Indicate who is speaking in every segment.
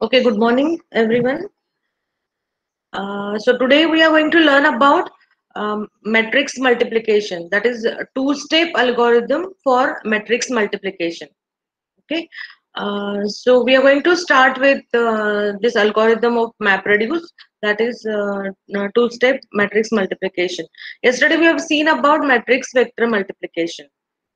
Speaker 1: Okay, good morning, everyone. So today we are going to learn about matrix multiplication. That is a two-step algorithm for matrix multiplication. Okay. So we are going to start with this algorithm of MapReduce. That is two-step matrix multiplication. Yesterday we have seen about matrix vector multiplication.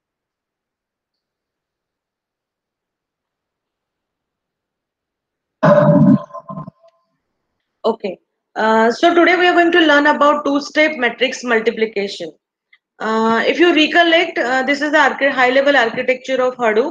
Speaker 1: Okay. So today we are going to learn about two-step matrix multiplication. If you recollect, this is the high-level architecture of Hadoop.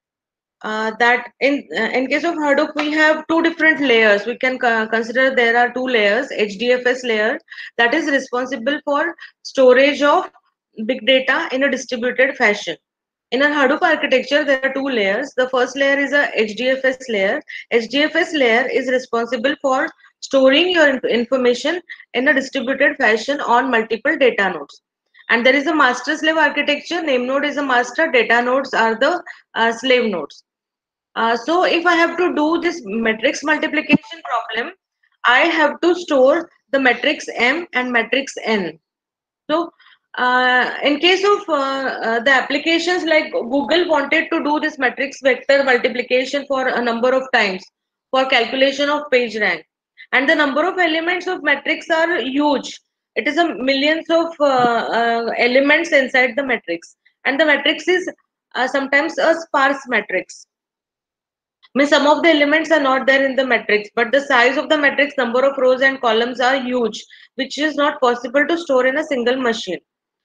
Speaker 1: That in case of Hadoop, we have two different layers. We can consider there are two layers: HDFS layer that is responsible for storage of big data in a distributed fashion. In a Hadoop architecture, there are two layers. The first layer is a HDFS layer. HDFS layer is responsible for storing your information in a distributed fashion on multiple data nodes. And there is a master slave architecture. Name node is a master, data nodes are the slave nodes. So if I have to do this matrix multiplication problem, I have to store the matrix M and matrix N. So, in case of the applications like Google wanted to do this matrix vector multiplication for a number of times for calculation of page rank, and the number of elements of matrix are huge. It is a millions of elements inside the matrix, and the matrix is sometimes a sparse matrix. Means some of the elements are not there in the matrix, but the size of the matrix, number of rows and columns are huge, which is not possible to store in a single machine.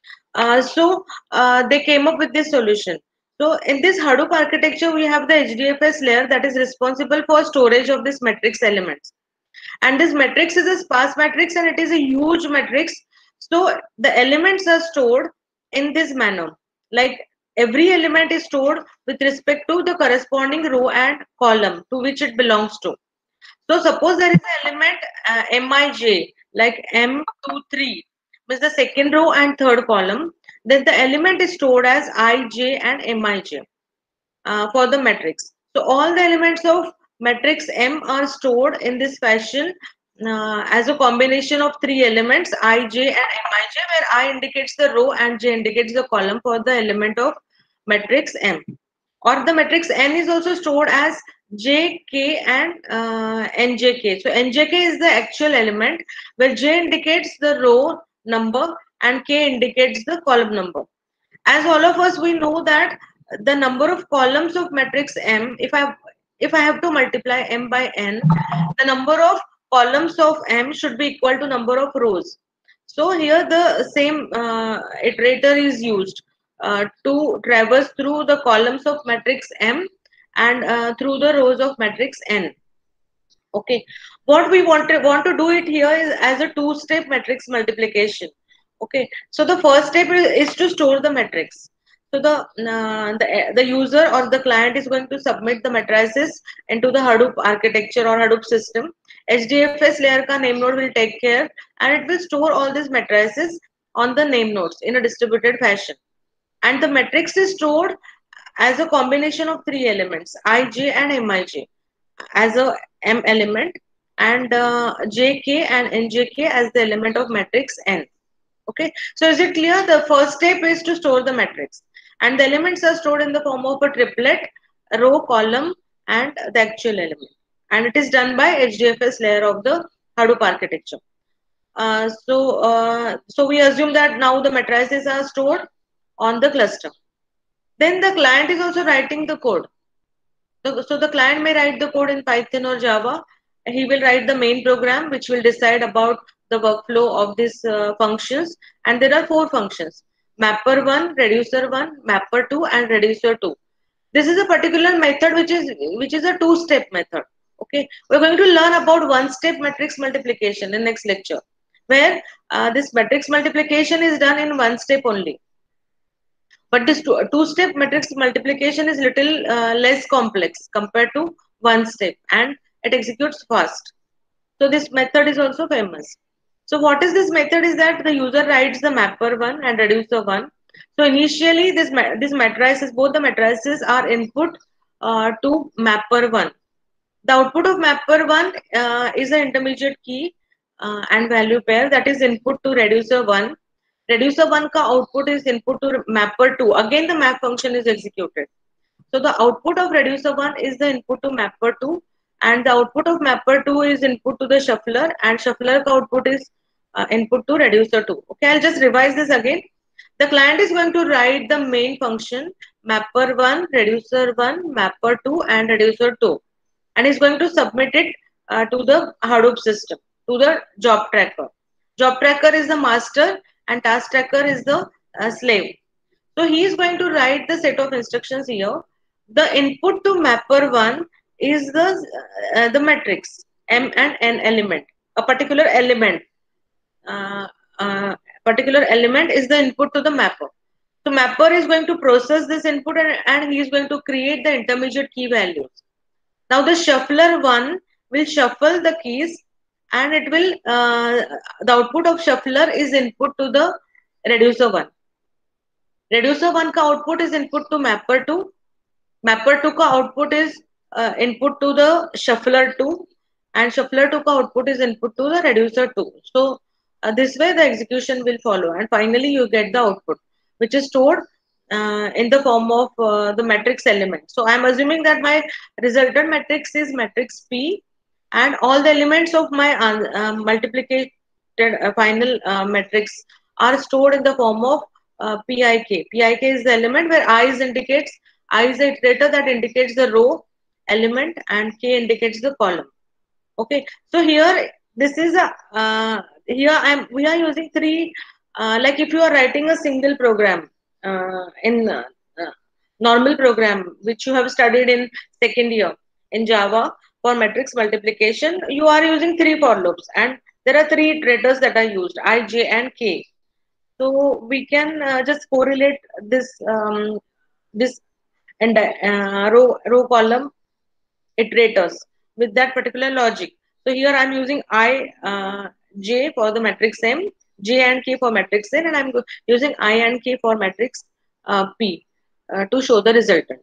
Speaker 1: So they came up with this solution. So in this Hadoop architecture, we have the HDFS layer that is responsible for storage of this matrix elements. And this matrix is a sparse matrix and it is a huge matrix. So the elements are stored in this manner. Like every element is stored with respect to the corresponding row and column to which it belongs to. So suppose there is an element Mij like M23 means the second row and third column. Then the element is stored as Ij and Mij for the matrix. So all the elements of matrix M are stored in this fashion as a combination of three elements Ij and Mij, where I indicates the row and J indicates the column for the element of matrix M. Or the matrix N is also stored as J, K and NJK. So NJK is the actual element where J indicates the row number and K indicates the column number. As all of us we know that the number of columns of matrix M, if I have to multiply M by N, the number of columns of M should be equal to number of rows. So here the same iterator is used to traverse through the columns of matrix M and through the rows of matrix N. Okay, what we want to do it here is as a two-step matrix multiplication. Okay, so the first step is to store the matrix. So the user or the client is going to submit the matrices into the Hadoop architecture or Hadoop system. HDFS layer ka name node will take care and it will store all these matrices on the name nodes in a distributed fashion. And the matrix is stored as a combination of three elements, Ij and Mij as a M element and Jk and Njk as the element of matrix N. Okay, so is it clear? The first step is to store the matrix and the elements are stored in the form of a triplet, a row, column and the actual element, and it is done by HDFS layer of the Hadoop architecture. So we assume that now the matrices are stored on the cluster. Then the client is also writing the code. So the client may write the code in Python or Java. He will write the main program which will decide about the workflow of these functions. And there are four functions: mapper1, reducer1, mapper2 and reducer2. This is a particular method which is a two-step method. Okay, we're going to learn about one-step matrix multiplication in next lecture, where this matrix multiplication is done in one step only. But this two-step matrix multiplication is little less complex compared to one step and it executes fast. So this method is also famous. So what is this method is that the user writes the mapper1 and reducer1. So initially this matrices, both the matrices are input to mapper1. The output of mapper 1 is an intermediate key and value pair, that is input to reducer 1. Reducer 1 ka output is input to mapper 2. Again the map function is executed. So the output of reducer 1 is the input to mapper 2, and the output of mapper 2 is input to the shuffler, and shuffler ka output is input to reducer 2. Okay, I'll just revise this again. The client is going to write the main function mapper 1, reducer 1, mapper 2 and reducer 2, and is going to submit it to the Hadoop system, to the job tracker. Job tracker is the master and task tracker is the slave. So he is going to write the set of instructions here. The input to mapper 1 is the matrix M and N element. A uh, particular element is the input to the mapper. So mapper is going to process this input, and he is going to create the intermediate key values. Now the shuffler 1 will shuffle the keys, and it will the output of shuffler is input to the reducer 1. Reducer 1 का output is input to mapper 2. Mapper 2 का output is input to the shuffler 2, and shuffler 2 का output is input to the reducer 2. So this way the execution will follow, and finally you get the output, which is stored in the form of the matrix element. So I am assuming that my resultant matrix is matrix P, and all the elements of my multiplicated final matrix are stored in the form of PIK. PIK is the element where I indicates I is the iterator that indicates the row element, and K indicates the column. Okay, so here this is a here we are using three, like if you are writing a single program in normal program which you have studied in second year in Java for matrix multiplication, you are using three for loops, and there are three iterators that are used, I, J and K. So we can just correlate this and row column iterators with that particular logic. So here I'm using I, J for the matrix M, J and K for matrix N, and I'm using I and K for matrix P to show the resultant.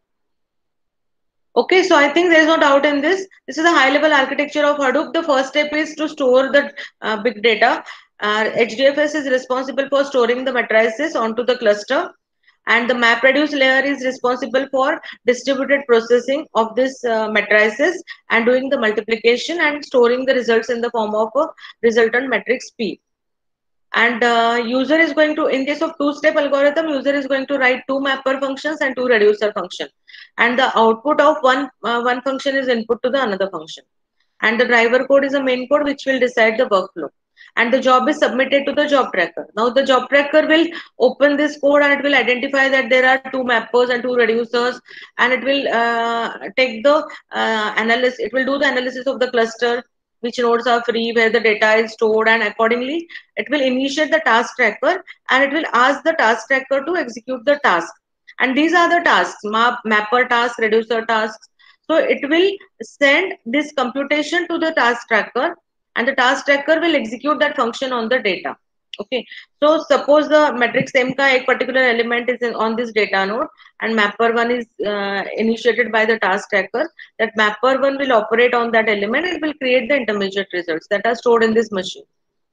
Speaker 1: Okay, so I think there is no doubt in this. This is a high level architecture of Hadoop. The first step is to store the big data. HDFS is responsible for storing the matrices onto the cluster, and the MapReduce layer is responsible for distributed processing of this matrices and doing the multiplication and storing the results in the form of a resultant matrix P. And user is going to, in case of two-step algorithm, user is going to write two mapper functions and two reducer function, and the output of one function is input to the another function, and the driver code is a main code which will decide the workflow, and the job is submitted to the job tracker. Now the job tracker will open this code, and it will identify that there are two mappers and two reducers, and it will take the analysis, it will do the analysis of the cluster, which nodes are free, where the data is stored, and accordingly it will initiate the task tracker, and it will ask the task tracker to execute the task. And these are the tasks: mapper task, reducer tasks. So it will send this computation to the task tracker, and the task tracker will execute that function on the data. Okay, so suppose the matrix M ka ek particular element is on this data node, and mapper 1 is initiated by the task tracker. That mapper 1 will operate on that element and will create the intermediate results that are stored in this machine.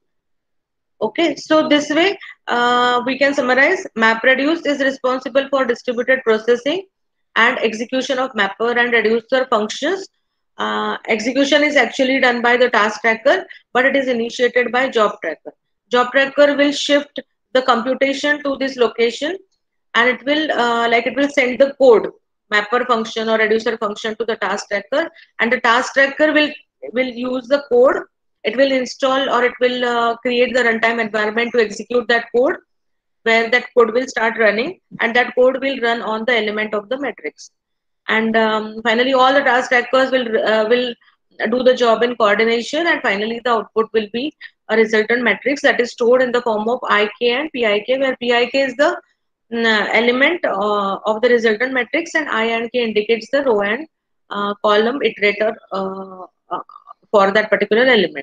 Speaker 1: Okay, so this way we can summarize: MapReduce is responsible for distributed processing and execution of mapper and reducer functions. Execution is actually done by the task tracker, but it is initiated by job tracker. Job tracker will shift the computation to this location, and it will it will send the code mapper function or reducer function to the task tracker, and the task tracker will use the code. It will install, or it will create the runtime environment to execute that code, where that code will start running, and that code will run on the element of the matrix. And finally all the task trackers will do the job in coordination, and finally the output will be a resultant matrix that is stored in the form of IK and PIK, where PIK is the element of the resultant matrix, and I and K indicates the row and column iterator for that particular element.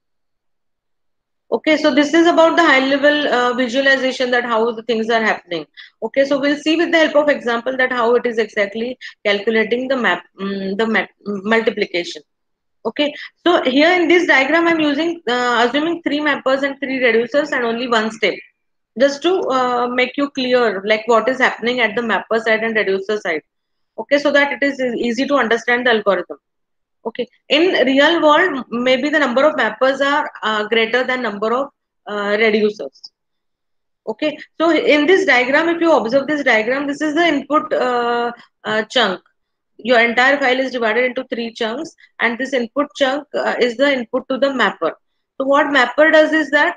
Speaker 1: Okay, so this is about the high level visualization, that how the things are happening. Okay, so we'll see with the help of example that how it is exactly calculating the multiplication. Okay, so here in this diagram, I'm using assuming three mappers and three reducers and only one step, just to make you clear like what is happening at the mapper side and reducer side. Okay, so that it is easy to understand the algorithm. Okay, in real world, maybe the number of mappers are greater than number of reducers. Okay, so in this diagram, if you observe this diagram, this is the input chunk. Your entire file is divided into three chunks, and this input chunk is the input to the mapper. So what mapper does is that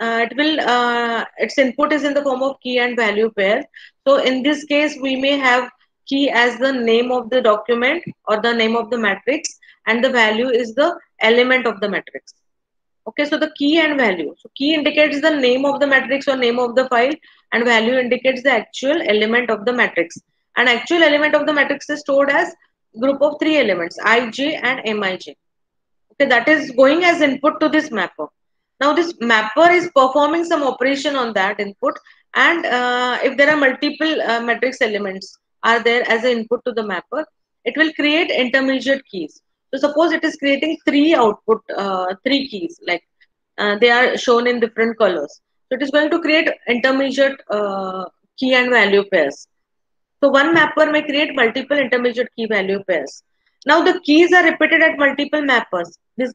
Speaker 1: its input is in the form of key and value pair. So in this case, we may have key as the name of the document or the name of the matrix, and the value is the element of the matrix. Okay, so the key and value. So key indicates the name of the matrix or name of the file, and value indicates the actual element of the matrix. And actual element of the matrix is stored as group of three elements, ij and mij. Okay, that is going as input to this mapper. Now this mapper is performing some operation on that input, and if there are multiple matrix elements are there as an input to the mapper, it will create intermediate keys. So suppose it is creating three output, three keys, like they are shown in different colors. So it is going to create intermediate key and value pairs. So one mapper may create multiple intermediate key value pairs. Now the keys are repeated at multiple mappers.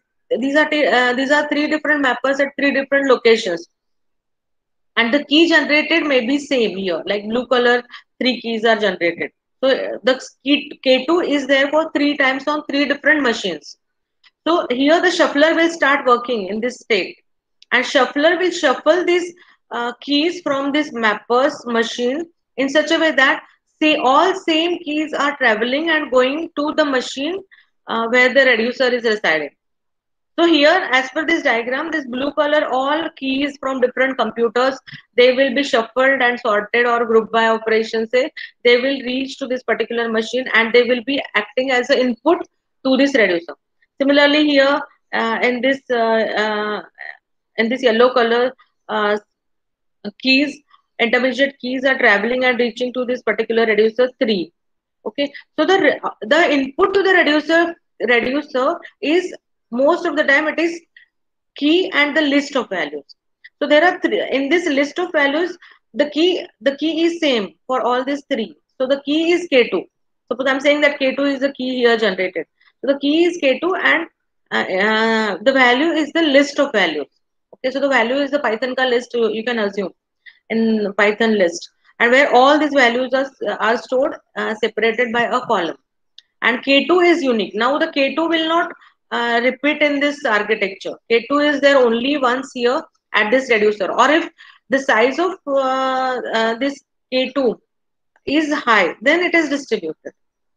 Speaker 1: These are three different mappers at three different locations, and the key generated may be same here. Like blue color, three keys are generated. So the key K2 is there for three times on three different machines. So here the shuffler will start working in this state, and shuffler will shuffle these keys from this mapper's machine in such a way that say all same keys are traveling and going to the machine where the reducer is residing. So here, as per this diagram, this blue color, all keys from different computers, they will be shuffled and sorted or grouped by operations. Say they will reach to this particular machine and they will be acting as an input to this reducer. Similarly, here uh, in this uh, uh, in this yellow color uh, keys, intermediate keys are traveling and reaching to this particular reducer 3. Okay, so the input to the reducer is most of the time it is key and the list of values. So there are three in this list of values. The key is same for all these three. So the key is K2. Suppose I'm saying that K2 is the key here generated. So the key is K2, and the value is the list of values. Okay, so the value is the Python ka list, you can assume in Python list, and where all these values are stored separated by a column. And K2 is unique. Now the K2 will not repeat in this architecture. K2 is there only once here at this reducer, or if the size of this K2 is high, then it is distributed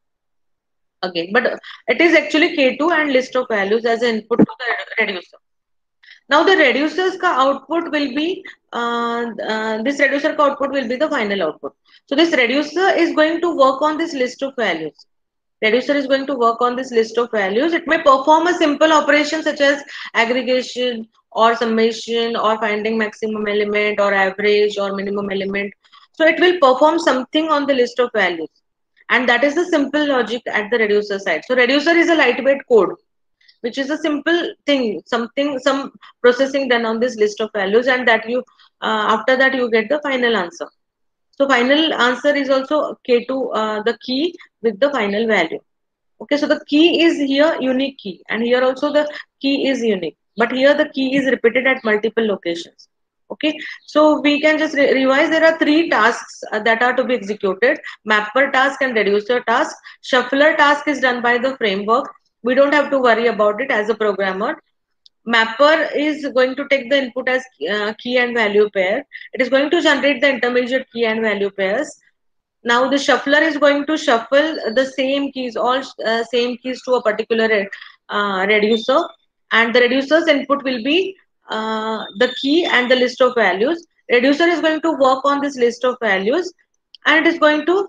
Speaker 1: again. But it is actually K2 and list of values as an input to the reducer. Now the reducer's ka output will be this reducer ka output will be the final output. So this reducer is going to work on this list of values. Reducer is going to work on this list of values. It may perform a simple operation such as aggregation or summation or finding maximum element or average or minimum element. So it will perform something on the list of values. And that is the simple logic at the reducer side. So reducer is a lightweight code, which is a simple thing, some processing done on this list of values, and that you after that you get the final answer. So final answer is also K2, the key with the final value. Okay, so the key is here unique key, and here also the key is unique, but here the key is repeated at multiple locations. Okay, so we can just revise. There are three tasks that are to be executed: mapper task and reducer task. Shuffler task is done by the framework. We don't have to worry about it as a programmer. Mapper is going to take the input as key and value pair. It is going to generate the intermediate key and value pairs. Now the shuffler is going to shuffle the same keys, all same keys to a particular reducer, and the reducer's input will be the key and the list of values. Reducer is going to work on this list of values, and it is going to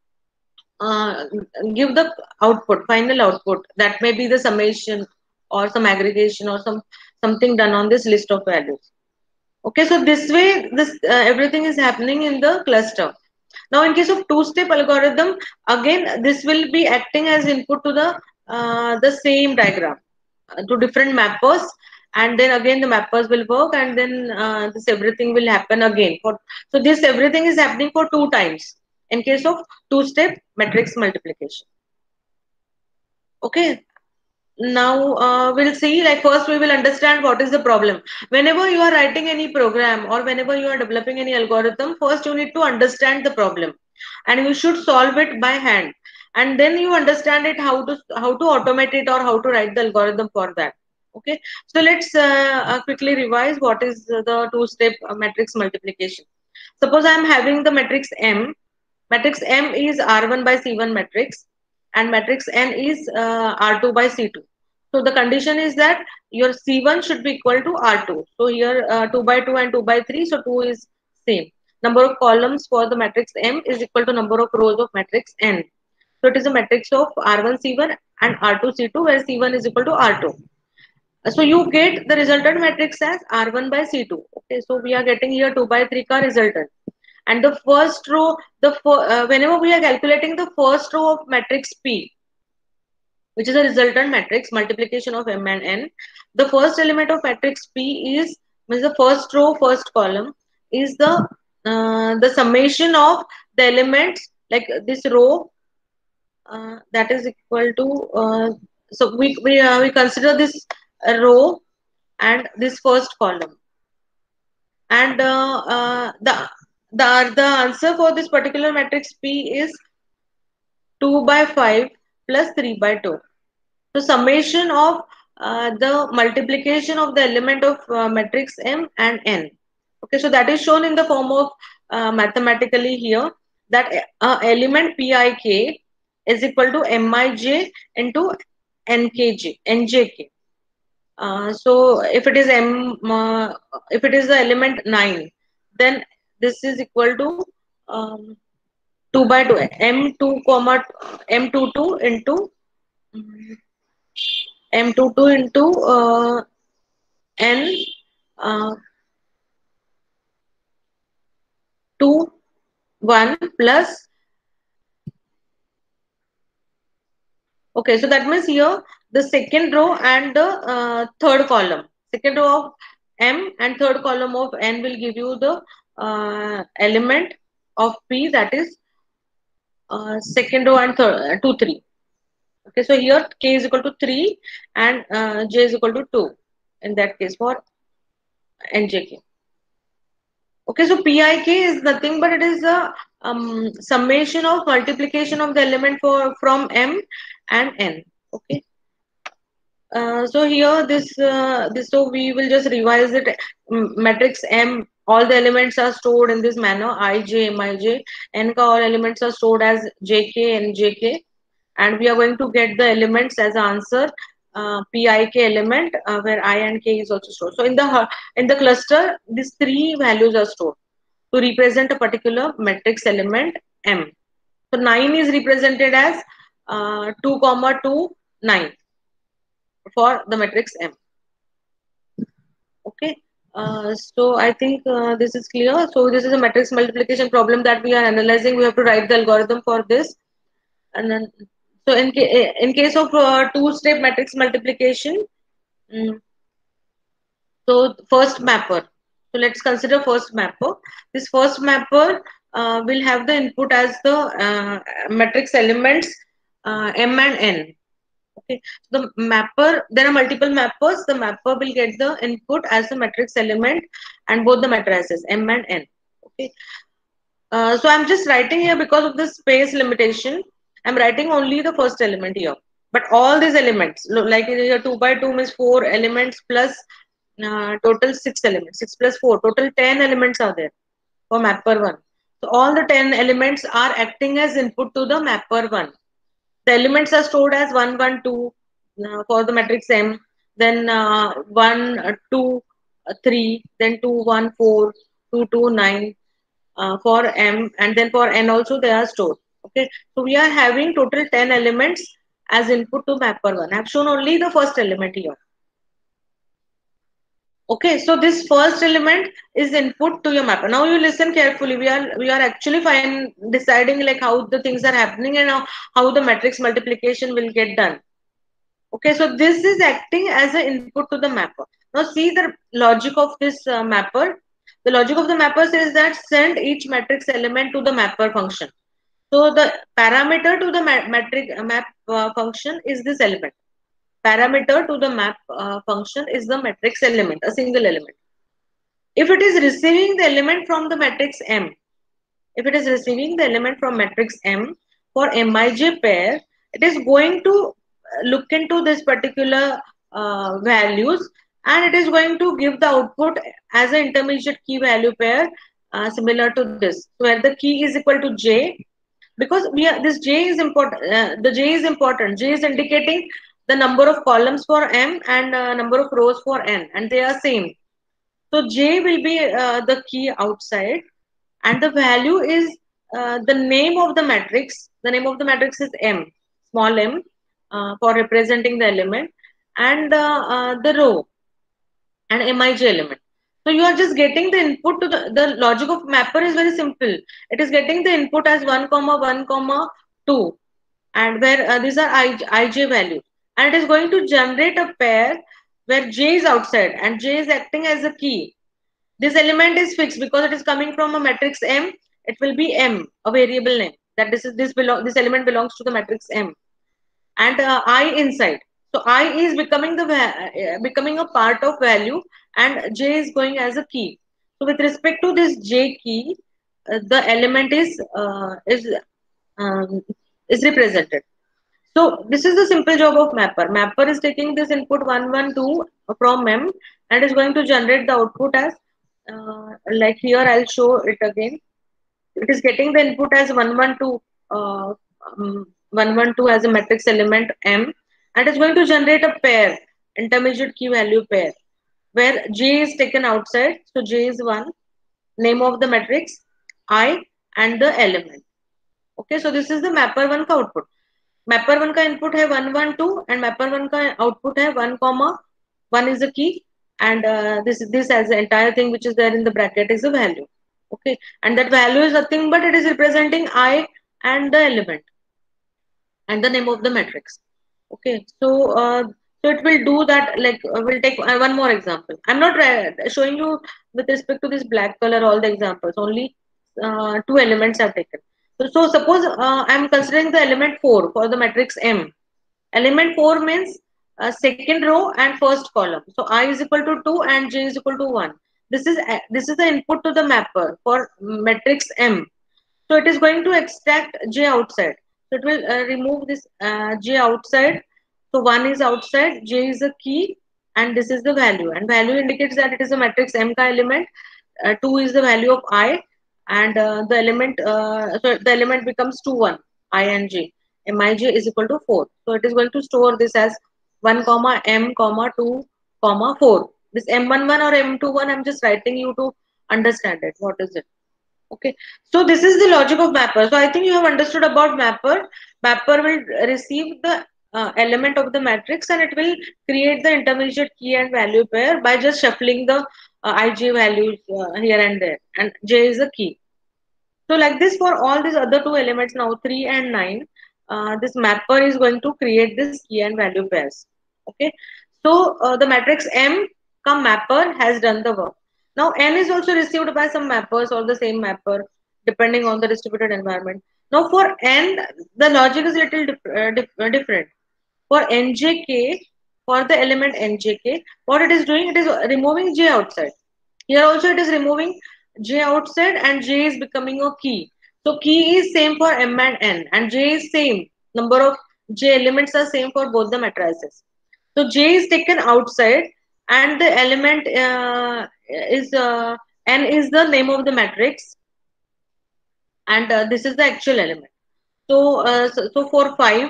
Speaker 1: uh, give the output, final output, that may be the summation or some aggregation or something done on this list of values. Okay, so this way this everything is happening in the cluster. Now in case of two-step algorithm, again this will be acting as input to the same diagram. to different mappers, and then again the mappers will work, and then this everything will happen again. So this everything is happening for 2 times in case of two-step matrix multiplication. Okay. Now we'll see, like first we will understand what is the problem. Whenever you are writing any program or whenever you are developing any algorithm, first you need to understand the problem and you should solve it by hand, and then you understand it how to automate it or how to write the algorithm for that. Okay, so let's quickly revise what is the two-step matrix multiplication. Suppose I am having the matrix M. Matrix M is R1 by C1 matrix, and matrix N is R2 by C2. So the condition is that your C1 should be equal to R2. So here 2 by 2 and 2 by 3, so 2 is same. Number of columns for the matrix M is equal to number of rows of matrix N. So it is a matrix of R1 C1 and R2 C2, where C1 is equal to R2. So you get the resultant matrix as R1 by C2. Okay, so we are getting here 2 by 3 ka resultant. And the first row, whenever we are calculating the first row of matrix P, which is a resultant matrix multiplication of M and N, the first element of matrix P is, means the first row, first column is the summation of the elements, like this row, that is equal to, so we consider this row and this first column, and the answer for this particular matrix P is 2 by 5 plus 3 by 2. So summation of the multiplication of the element of matrix M and N. Okay, so that is shown in the form of mathematically here, that element Pik is equal to Mij into Njk. So if it is if it is the element 9, then this is equal to 2 by 2, M2 comma M22 into M22 into N uh, 2 1 plus. Okay, so that means here the second row and the third column, second row of M and third column of N will give you the element of P, that is second row and third 2 3. Okay, so here K is equal to 3 and J is equal to 2 in that case for NJK. Okay, so Pik is nothing but it is the summation of multiplication of the element from M and N. Okay. So here this so we will just revise it. Matrix M, all the elements are stored in this manner: Ij, Mij. N ka all elements are stored as Jk and Jk, and we are going to get the elements as answer Pik element, where I and K is also stored. So in the cluster, these three values are stored to represent a particular matrix element M. So 9 is represented as 2 comma 2 9 for the matrix M. Okay. So I think this is clear. So this is a matrix multiplication problem that we are analyzing. We have to write the algorithm for this, and then so in case of two-step matrix multiplication, so first mapper. So let's consider first mapper. This first mapper will have the input as the matrix elements M and N. Okay, the mapper, there are multiple mappers. The mapper will get the input as the matrix element and both the matrices M and N. Okay, so I'm just writing here because of the space limitation. I'm writing only the first element here, but all these elements, like here 2 by 2 means 4 elements plus total 6 elements. 6 plus 4, total 10 elements are there for mapper 1. So all the 10 elements are acting as input to the mapper 1. The elements are stored as 1 1 2 for the matrix M, then 1 2 3, then 2 1 4, 2 2 9 for M, and then for N also they are stored. Okay, so we are having total 10 elements as input to mapper 1. I have shown only the first element here. Okay, so this first element is input to your mapper. Now you listen carefully. We are actually deciding like how the things are happening and how the matrix multiplication will get done. Okay, so this is acting as an input to the mapper. Now see the logic of this mapper. The logic of the mapper says that send each matrix element to the mapper function. So the parameter to the map function is this element. Parameter to the map function is the matrix element, a single element. If it is receiving the element from the matrix M, if it is receiving the element from matrix M for Mij pair, it is going to look into this particular values, and it is going to give the output as an intermediate key value pair similar to this, where the key is equal to J, because we are, this J is important. The J is important. J is indicating the number of columns for M and number of rows for N, and they are same. So J will be the key outside, and the value is the name of the matrix. The name of the matrix is M, small m, for representing the element, and the row and Mij element. So you are just getting the input to the logic of mapper is very simple. It is getting the input as 1 comma 1 comma 2, and where these are ij values, and it is going to generate a pair where j is outside and j is acting as a key. This element is fixed because it is coming from a matrix M. It will be M, a variable name. That this element belongs to the matrix M, and I inside. So I is becoming becoming a part of value, and J is going as a key. So with respect to this J key, the element um, is represented. So this is the simple job of mapper. Mapper is taking this input 112 from M and is going to generate the output as like here I'll show it again. It is getting the input as 112 112 as a matrix element M, and is going to generate a pair, intermediate key value pair, where J is taken outside. So J is 1, name of the matrix I, and the element. Okay, so this is the mapper 1 का output. Mapper 1 का input है 112 and mapper 1 का output है 1 comma 1 is the key, and this as the entire thing which is there in the bracket is the value. Okay, and that value is nothing but it is representing I and the element and the name of the matrix. Okay, so it will do that. Like we'll take one more example. I'm not showing you with respect to this black color all the examples. Only two elements I've taken. So suppose I'm considering the element 4 for the matrix M. Element 4 means second row and first column. So I is equal to 2 and j is equal to 1. This is the input to the mapper for matrix M. So it is going to extract j outside. So it will remove this j outside. So 1 is outside, j is a key, and this is the value. And value indicates that it is a matrix M ka element. 2 is the value of I, and the element so the element becomes 2 1 I and j. Mij is equal to 4. So it is going to store this as 1 comma M comma 2 comma 4. This M11 or M21 I'm just writing you to understand it. What is it? Okay, so this is the logic of mapper. So I think you have understood about mapper. Mapper will receive the element of the matrix and it will create the intermediate key and value pair by just shuffling the ij values here and there, and j is a key. So like this for all these other two elements now 3 and 9, this mapper is going to create this key and value pairs. Okay, so the matrix M come mapper has done the work. Now N is also received by some mappers or the same mapper depending on the distributed environment. Now for N, the logic is little different. For NJK, for the element NJK, what it is doing, it is removing J outside. Here also it is removing J outside and J is becoming a key. So key is same for M and N and J is same. Number of J elements are same for both the matrices. So J is taken outside and the element is N is the name of the matrix, and this is the actual element. So for 5,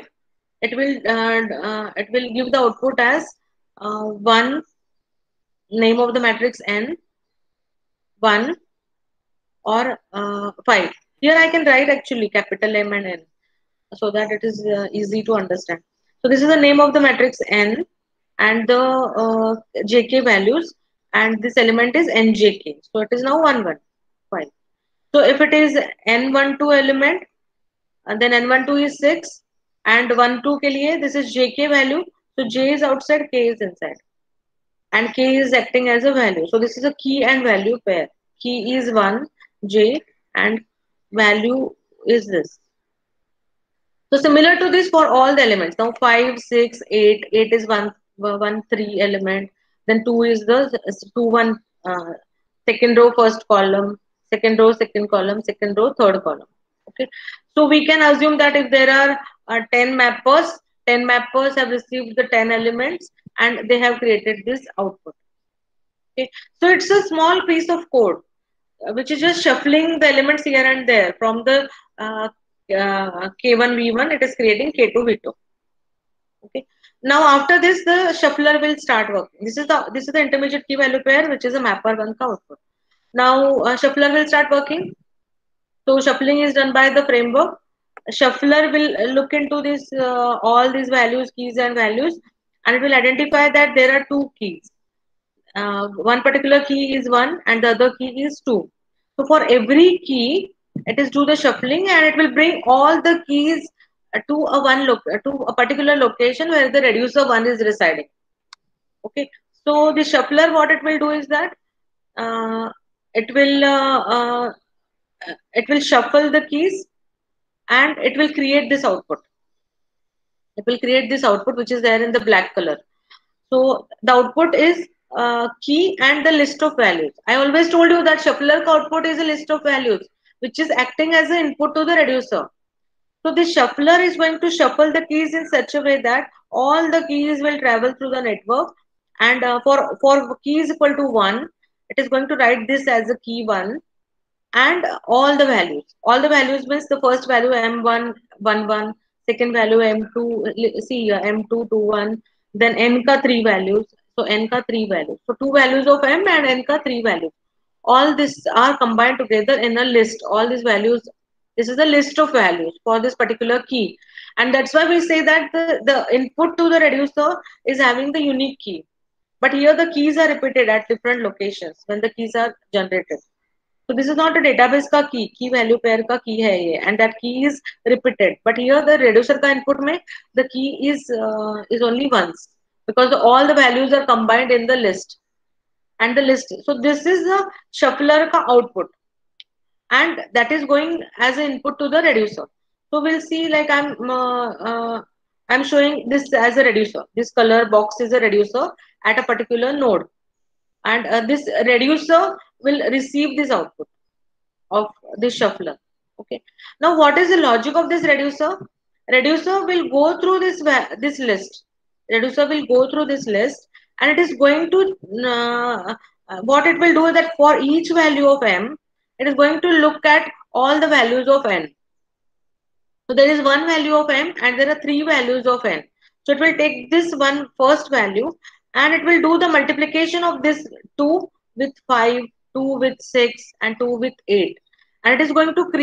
Speaker 1: it will give the output as 1 name of the matrix N 1 or 5. Here I can write actually capital M and N so that it is easy to understand. So this is the name of the matrix N and the JK values, and this element is NJK. So it is now 1 1 5. So if it is N12 element, and then N12 is 6 and 1 2 के लिए this is JK value. So J is outside, K is inside, and K is acting as a value. So this is a key and value pair. Key is 1, J, and value is this. So similar to this for all the elements. Now 5, 6, 8. 8 is one 3 element. Then 2 is the 2, 1, second row, first column, second row, second column, second row, third column. Okay. So we can assume that if there are 10 mappers, 10 mappers have received the 10 elements and they have created this output. Okay. So it's a small piece of code which is just shuffling the elements here and there from the K1 V1, it is creating K2 V2. Okay. Now after this, the shuffler will start working. This is the intermediate key value pair, which is a mapper one ka output. Now shuffler will start working. So shuffling is done by the framework. Shuffler will look into this all these values, keys and values, and it will identify that there are two keys. One particular key is 1 and the other key is 2. So for every key, it is do the shuffling and it will bring all the keys to a particular location where the reducer 1 is residing. Okay. So the shuffler, what it will do is that uh, it will uh, uh, it will shuffle the keys and it will create this output. It will create this output which is there in the black color. So the output is key and the list of values. I always told you that shuffler output is a list of values which is acting as an input to the reducer. So this shuffler is going to shuffle the keys in such a way that all the keys will travel through the network, and for keys equal to 1, it is going to write this as a key 1 and all the values. All the values means the first value M1 11, second value M2, see here M2 21, then N ka 3 values. So N ka 3 values. So 2 values of M and N ka 3 values. All this are combined together in a list. All these values, this is a list of values for this particular key. And that's why we say that the input to the reducer is having the unique key. But here the keys are repeated at different locations when the keys are generated. So this is not a database ka key value pair ka key hai ye, and that key is repeated. But here the reducer ka input mein the key is only once because all the values are combined in the list and the list. So this is the shuffler ka output, and that is going as an input to the reducer. So we'll see like I'm showing this as a reducer. This color box is a reducer at a particular node, and this reducer will receive this output of this shuffler. Okay. Now, what is the logic of this reducer? Reducer will go through this list. Reducer will go through this list, and it is going to what it will do is that for each value of m, it is going to look at all the values of n. So there is one value of m, and there are three values of n. So it will take this one first value, and it will do the multiplication of this 2 with 5, 2 with 6, and 2 with 8, and it is going to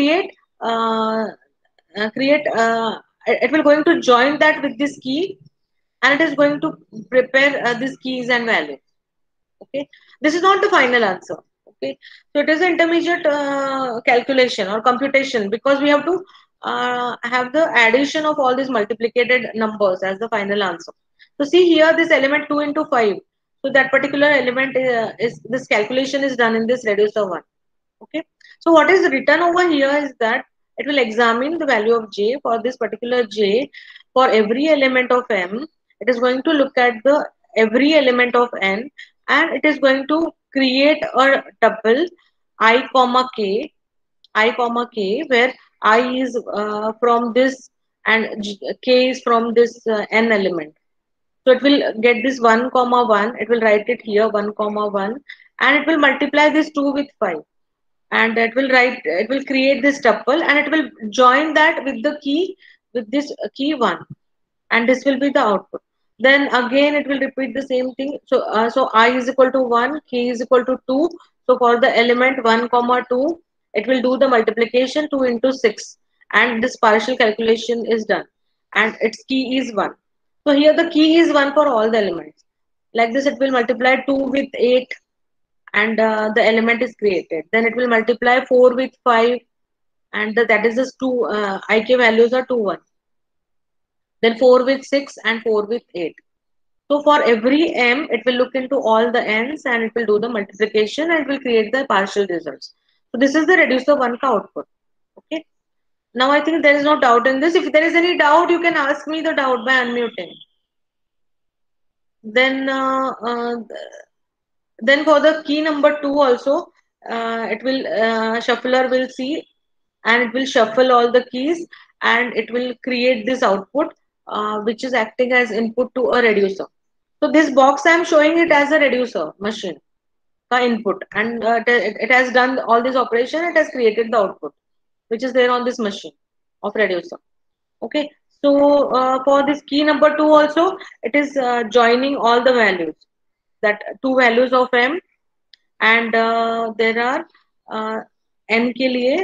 Speaker 1: create it will going to join that with this key, and it is going to prepare these keys and values. Okay, this is not the final answer. Okay, so it is an intermediate calculation or computation because we have to have the addition of all these multiplicated numbers as the final answer. So see here this element 2 into 5, so that particular element is this calculation is done in this reducer 1. Okay, so what is written over here is that it will examine the value of j. For this particular j, for every element of m, it is going to look at the every element of n, and it is going to create a tuple I comma k, where I is from this and k is from this n element. So it will get this 1 comma 1, it will write it here 1 comma 1, and it will multiply this 2 with 5, and it will create this tuple, and it will join that with the key, with this key 1, and this will be the output. Then again it will repeat the same thing. So I is equal to 1, k is equal to 2. So for the element 1 comma 2, it will do the multiplication 2 into 6, and this partial calculation is done, and its key is 1. So here the key is 1 for all the elements. Like this, it will multiply 2 with 8, and the element is created. Then it will multiply 4 with 5, and that is just 2 ik values are 2 1. Then 4 with 6 and 4 with 8. So for every m, it will look into all the n's and it will do the multiplication and it will create the partial results. So this is the reducer 1 ka output. Okay. Now I think there is no doubt in this. If there is any doubt, you can ask me the doubt by unmuting. Then then for the key number 2 also, it will shuffler will see and it will shuffle all the keys and it will create this output which is acting as input to a reducer. So this box I am showing it as a reducer machine input and it has done all this operation. It has created the output which is there on this machine of reducer. Okay, so for this key number 2 also, it is joining all the values, that two values of m, and there are n के लिए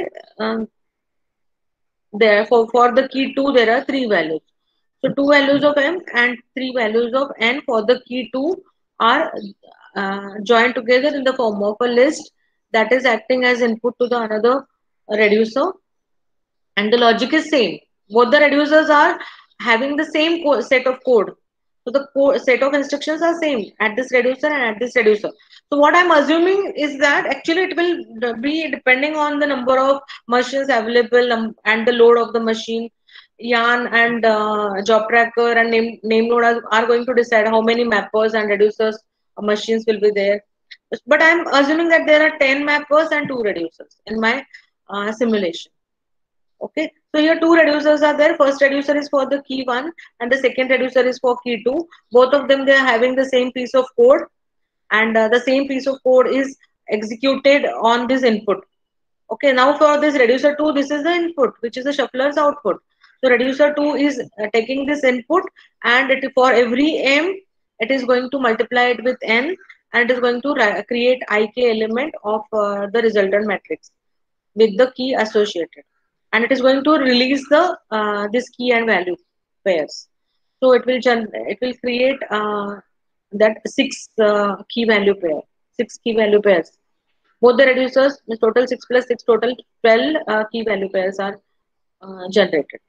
Speaker 1: there for the key 2 there are three values. So two values of m and three values of n for the key 2 are joined together in the form of a list that is acting as input to the another reducer, and the logic is same. Both the reducers are having the same set of code. So the set of instructions are same at this reducer and at this reducer. So what I'm assuming is that actually it will be depending on the number of machines available and the load of the machine. Yarn and job tracker and name node are going to decide how many mappers and reducers machines will be there. But I'm assuming that there are 10 mappers and 2 reducers in my simulation. Okay, so here two reducers are there. First reducer is for the key 1 and the second reducer is for key 2. Both of them, they are having the same piece of code, and the same piece of code is executed on this input. Okay, now for this reducer 2, this is the input which is the shuffler's output. So reducer 2 is taking this input and for every m it is going to multiply it with n and it is going to create ik element of the resultant matrix with the key associated, and it is going to release the this key and value pairs. So it will create that six key value pair, six key value pairs. Both the reducers, the total 6 plus 6, total 12 key value pairs are generated.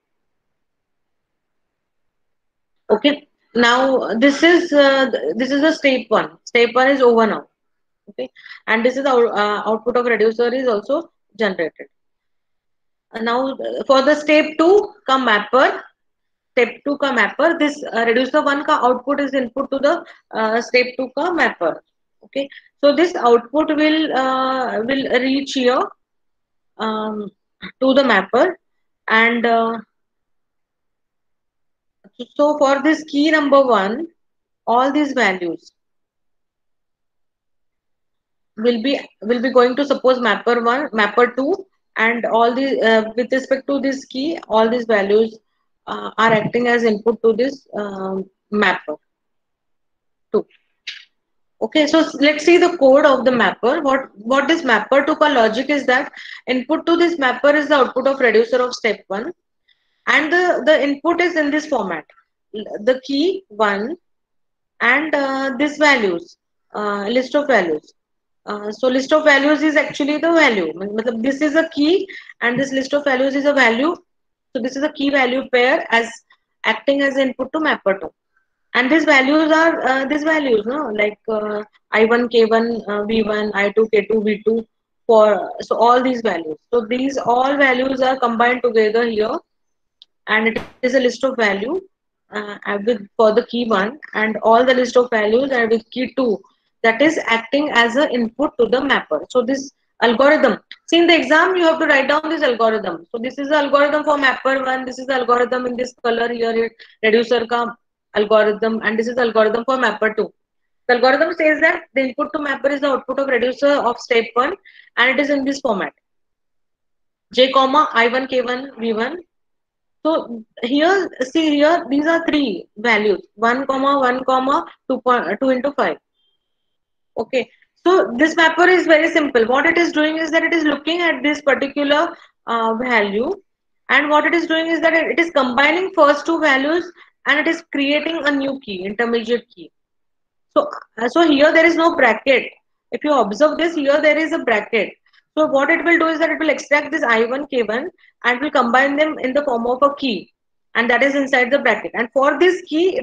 Speaker 1: Okay, now this is the step 1. Step 1 is over now. Okay, and this is the output of reducer is also generated. Now for the step 2 का mapper, step 2 का mapper, this reducer 1 का output is input to the step 2 का mapper. Okay, so this output will reach here to the mapper, and so for this key number 1, all these values will be going to suppose mapper 1, mapper 2, and all the with respect to this key, all these values are acting as input to this mapper 2. Okay, so let's see the code of the mapper. What this mapper 2 ka logic is that input to this mapper is the output of reducer of step 1, and the input is in this format: the key 1 and this values, list of values. So list of values is actually the value. This is a key and this list of values is a value. So this is a key value pair as acting as input to mapper 2. And these values are these values, no? Like I1, K1, V1, I2, K2, V2. So all these values. So these all values are combined together here, and it is a list of value for the key 1, and all the list of values are with key 2, that is acting as an input to the mapper. So this algorithm, see in the exam you have to write down this algorithm. So this is the algorithm for mapper 1, this is the algorithm in this color here, reducer ka algorithm, and this is the algorithm for mapper 2. The algorithm says that the input to mapper is the output of reducer of step 1, and it is in this format: J comma I1 K1 V1. So here, see here, these are three values: 1 comma 1 comma 2 into 5. Okay, so this mapper is very simple. What it is doing is that it is looking at this particular value, and what it is doing is that it is combining first two values and it is creating a new key, intermediate key. So here there is no bracket. If you observe this, here there is a bracket. So what it will do is that it will extract this I1, K1 and will combine them in the form of a key, and that is inside the bracket. And for this key, it is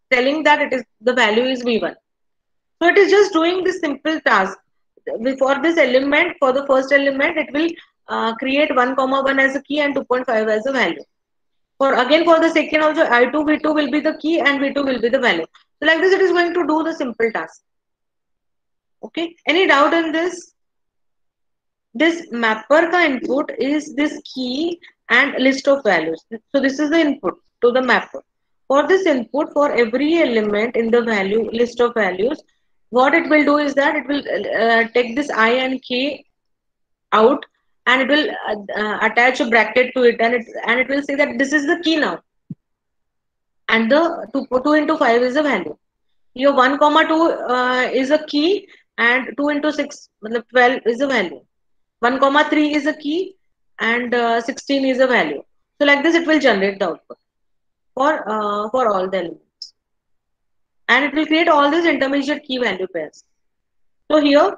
Speaker 1: telling that it is the value is v1. So it is just doing this simple task. For this element, for the first element, it will create 1 comma 1 as a key and 2.5 as a value. For again, for the second also, I2 v2 will be the key and v2 will be the value. So like this, it is going to do the simple task. Okay, any doubt in this? This mapper ka input is this key and list of values. So this is the input to the mapper. For this input, for every element in the value list of values, what it will do is that it will take this I and k out, and it will attach a bracket to it, and it will say that this is the key now, and the 2 into 5 is the value. Here 1 comma 2 is a key, and 2 into 6 मतलब 12 is a value. 1 comma 3 is a key, and 16 is a value. So like this, it will generate the output for all the elements, and it will create all these intermediate key value pairs. So here,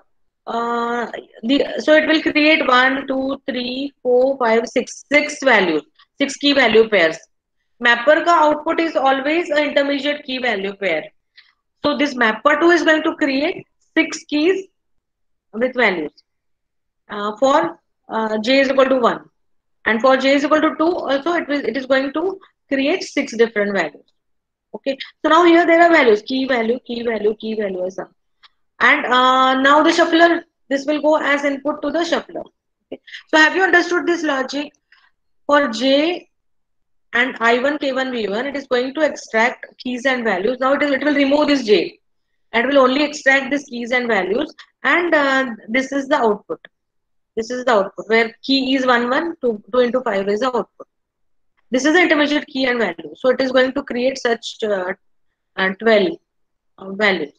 Speaker 1: so it will create 1, 2, 3, 4, 5, 6, 6 values, 6 key value pairs. Mapper ka output is always an intermediate key value pair. So this mapper 2 is going to create 6 keys with values for j is equal to 1, and for j is equal to 2 also it is going to create 6 different values. Okay, so now here there are values, key value, key value, key value, and now the shuffler, this will go as input to the shuffler. Okay. So have you understood this logic? For j and I1, K1, V1, it is going to extract keys and values. Now it will remove this j and will only extract these keys and values, and this is the output. This is the output where key is 1, 1, 2, 2 into 5 is the output. This is the intermediate key and value. So it is going to create such 12 values.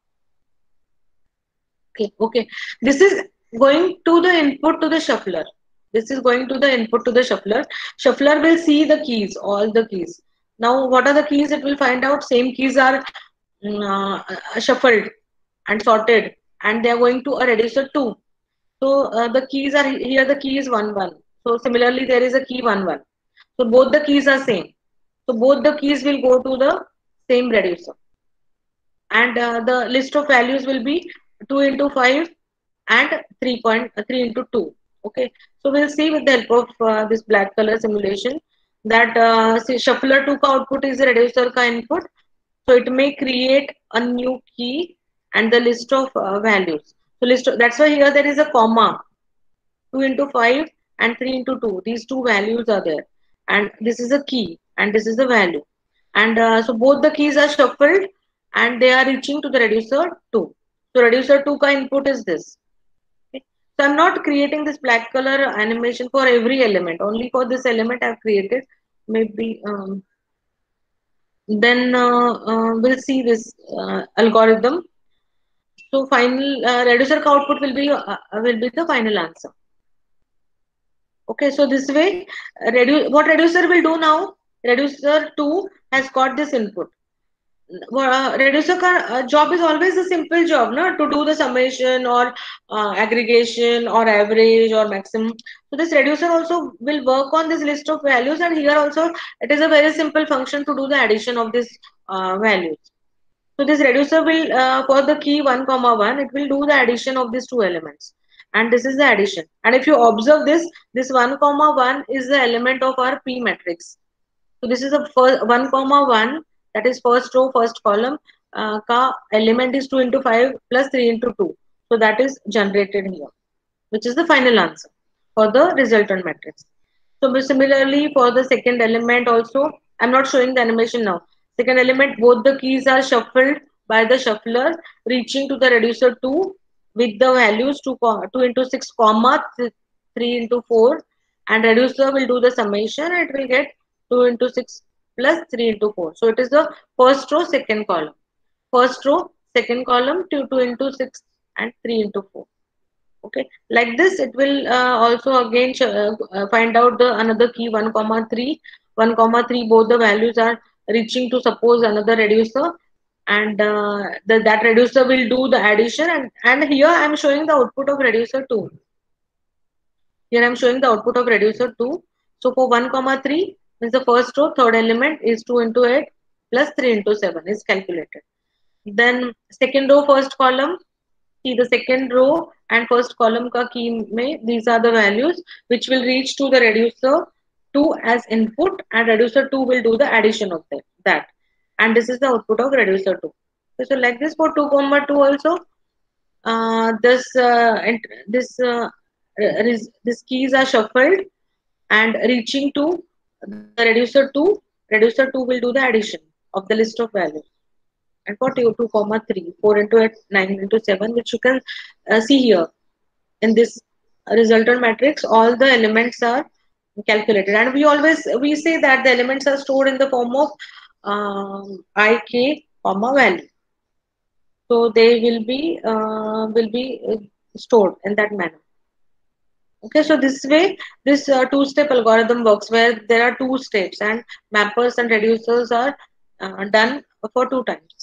Speaker 1: Okay. This is going to the input to the shuffler. This is going to the input to the shuffler. Shuffler will see the keys, all the keys. Now, what are the keys? It will find out same keys are shuffled and sorted, and they are going to a reducer 2. So the keys are here. The key is 1, 1. So similarly, there is a key 1, 1. So both the keys are same. So both the keys will go to the same reducer, and the list of values will be 2 into 5 and 3.3 into 2. Okay, so we'll see with the help of this black color simulation that see, shuffler 2 ka output is the reducer ka input, so it may create a new key and the list of values. So that's why here there is a comma, 2 into 5 and 3 into 2, these two values are there, and this is a key and this is the value, and so both the keys are shuffled and they are reaching to the reducer 2. So reducer 2 ka input is this. Okay. So I'm not creating this black color animation for every element, only for this element I've created. Maybe then we'll see this algorithm. So final reducer output will be the final answer. Okay, so this way, what reducer will do now? Reducer 2 has got this input. Reducer job is always a simple job, no? To do the summation or aggregation or average or maximum. So this reducer also will work on this list of values, and here also it is a very simple function to do the addition of this values. So this reducer will for the key 1 comma 1, it will do the addition of these two elements, and this is the addition. And if you observe this 1 comma 1 is the element of our P matrix. So this is the first 1 comma 1, that is first row, first column ka element is 2 into 5 plus 3 into 2. So that is generated here, which is the final answer for the resultant matrix. So similarly for the second element also, I'm not showing the animation now. Second element, both the keys are shuffled by the shuffler, reaching to the reducer 2 with the values 2 into 6 comma 3 into 4, and reducer will do the summation and it will get 2 into 6 plus 3 into 4. So it is the first row, second column. First row, second column, 2 into 6 and 3 into 4. Okay, like this it will also again find out the another key 1 comma 3. 1 comma 3, both the values are reaching to suppose another reducer, and that reducer will do the addition, and here I am showing the output of reducer 2. Here I am showing the output of reducer 2. So for 1 comma 3 means the first row, third element is 2 into 8 plus 3 into 7 is calculated. Then second row, first column, see the second row and first column ka key mein, these are the values which will reach to the reducer 2 as input, and reducer 2 will do the addition of that. And this is the output of reducer 2. So like this for 2 comma 2 also, this keys are shuffled and reaching to the reducer 2. Reducer 2 will do the addition of the list of values. And for 2 comma 3, 4 into 8, 9 into 7, which you can see here in this resultant matrix, all the elements are calculated. And we say that the elements are stored in the form of ik comma value. So they will be stored in that manner. Okay, so this way, this two-step algorithm works where there are two steps and mappers and reducers are done for 2 times.